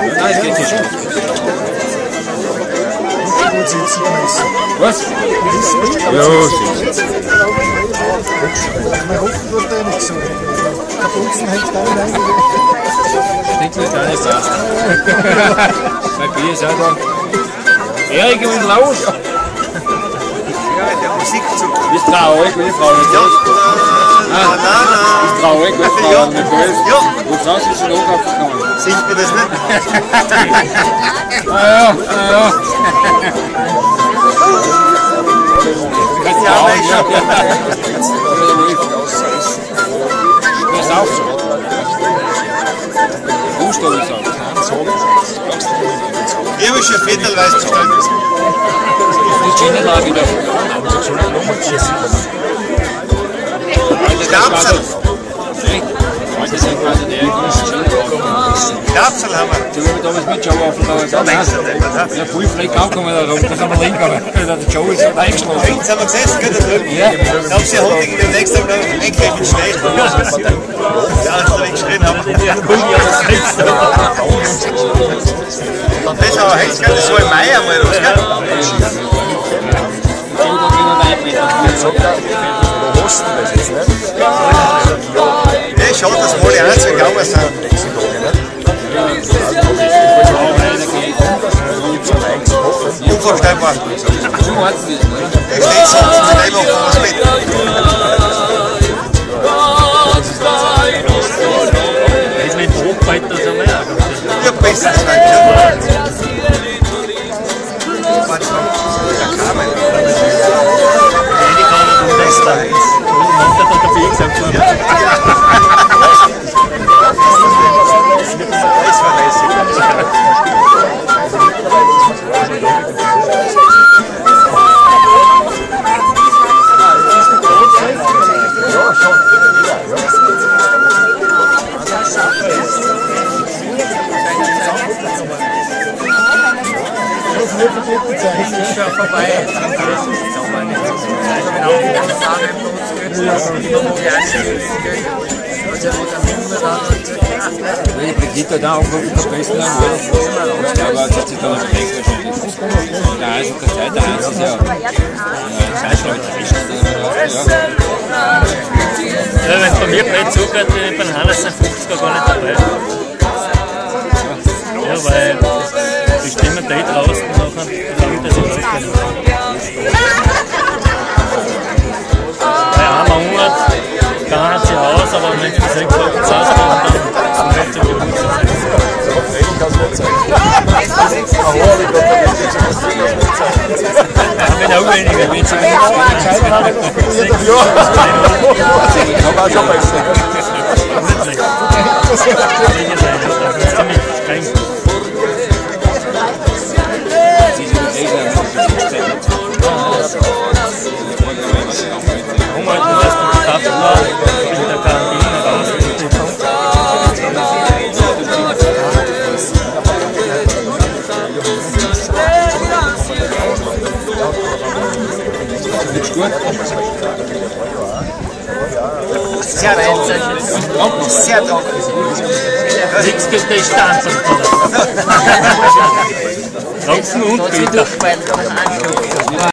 Nein, es geht nicht. Was? Ja, mein Rücken tut der nicht so. Der Pulsen hängt da rein. Stinkt mir gar nicht so. Mein Bier ist auch da. Erik, was ist los? Ja, der Musik zu. Bist traurig, wenn die Frau nicht Ja. Bist traurig, wenn die Frau nicht da ist? Ja. Wo sagst du, ist schon hochgekommen? Singt mir das nicht? Ja. Ja, nein, schon. Das ist auch so. Fußball ist auch. Ich habe schon viertelweise bestellt. Die Schienenlage da. Knapsel. Das sind quasi die Knapsel haben wir. Du willst damals mit Joe auf dem Ja, viel Fleck angekommen da rum. Da kann man linken, aber der Joe ist halt eingeschlafen. Hinten sind wir gesessen, gell, da drüben. Ja. Da haben sie Hundigen am nächsten Tag noch eigentlich mit Schnee. Ja, als wir geschrien haben. Und das aber heißt, gell, das war im Mai einmal los, gell? Ja, schade, dass wir alle einzeln gegangen sind. Unvorstellbar. Ich stehe sonst mit einem auf dem Bett. Ist nicht hochweiter so mehr. Ja, besser als mein Die Brigitte da auch wirklich vergessen haben, oder? Aber das hat sich dann geprägt wahrscheinlich. Ja, also keine Zeit, der Heinz ist ja Zeitleute. Ja, wenn es bei mir blöd zugeht, beim Hannes sind 50er gar nicht dabei. Ja, weil die Stimmen da draußen nachher, das ist nicht. Bei einem Monat kann hat sie Haus, aber wenn sie 6 Wochen zu Hause kommen, dann nicht zum Geburtstag. Ich bin auch weniger, wenn sie nicht entscheiden haben. Ja, aber auch schon besser. Ziemlich streng. Umhalten lässt uns Tafel war, in der Quarantäne raus. Ist gut? Sehr trocken. Sehr trocken. Nichts gibt der Stand. Trocken und bitter.